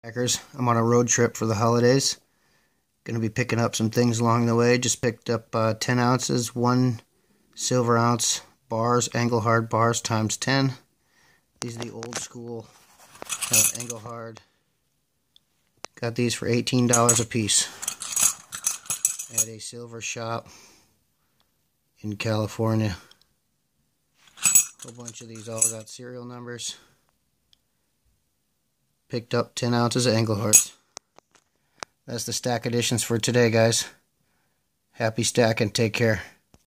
Packers. I'm on a road trip for the holidays. Going to be picking up some things along the way. Just picked up 10 ounces, 1 silver ounce bars, Engel hard bars times 10. These are the old school Engel hard. Got these for $18 a piece at a silver shop in California. A whole bunch of these all got serial numbers. Picked up 10 ounces of Engel hearts. That's the stack additions for today, guys. Happy stacking. Take care.